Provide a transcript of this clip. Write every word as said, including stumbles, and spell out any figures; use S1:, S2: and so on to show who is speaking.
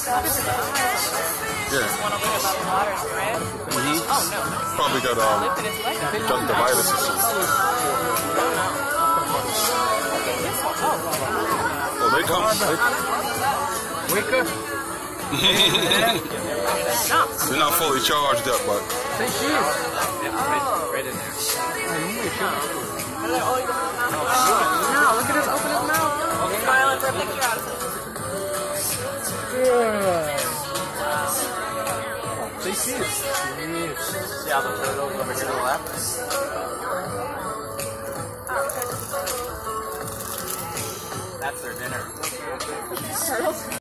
S1: Yeah. Mm-hmm.
S2: Oh, no.
S1: Probably got um, conjunctivitis or something. Oh, they come. They...
S3: Wake up.
S1: They're not fully charged up, but.
S3: Say she is.
S2: Right in there.
S3: No, look at his open his mouth.
S2: Okay. Smiling for a picture out of it.
S3: Say she is.
S2: See how the photos over here to the left? That's their dinner.